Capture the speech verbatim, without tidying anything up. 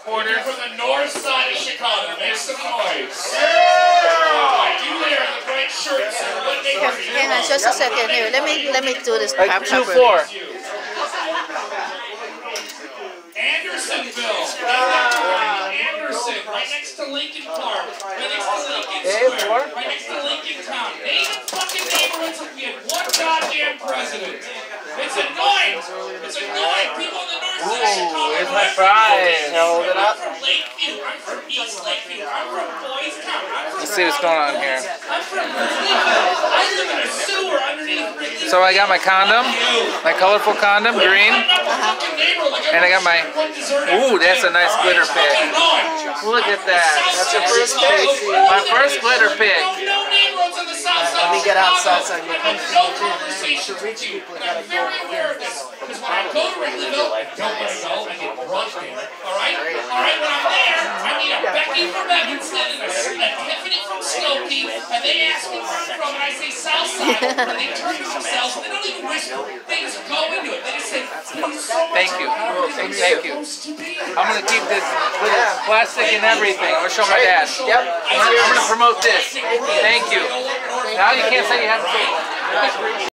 quarters. From the north side of Chicago, make some noise. Yeah! You there in the bright shirts. What neighborhood? Hang on, just a second here. Let me let me do this. Like two four. Andersonville. Anderson, right next to Lincoln Park. Right next to Lincoln Square. Right next to Lincoln Town. Name and fucking neighborhoods like we had one goddamn president. It's annoying. It's annoying. People in the north side of Chicago. Here's my fries. Hold it up. I'm from Lakeview. I'm from East Lakeview. I'm from Boys Town. I'm from Let's see what's going on here. I'm from Wrigleyville. I live in a sewer underneath Wrigleyville. So I got my condom, my colorful condom, green, and I got my. Ooh, that's a nice glitter pick. Look at that. That's your first pick. My first glitter pick. Let me get outside so I can come see conversation with you. I'm very aware of this. Because when I go to Wrigleyville, I don't want to go. I get brunch there. Alright? Alright, when I'm there, I meet a Becky from Evanston and a, a Tiffany from Skokie, and they ask me where I'm from, and I say Southside, and they turn to themselves, and they don't even whisper. They just go into it. They just say, thank you. Thank you. I'm going to keep this with plastic and everything. I'm going to show my dad. Yep. I'm going to promote this. Thank you. Now you can't say you have to say